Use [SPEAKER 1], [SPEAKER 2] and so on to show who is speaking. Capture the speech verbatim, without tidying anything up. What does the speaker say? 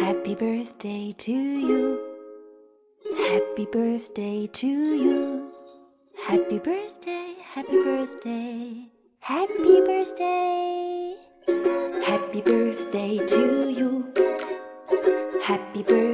[SPEAKER 1] Happy birthday to you. Happy birthday to you. Happy birthday, happy birthday, happy birthday. Happy birthday to you. Happy birthday.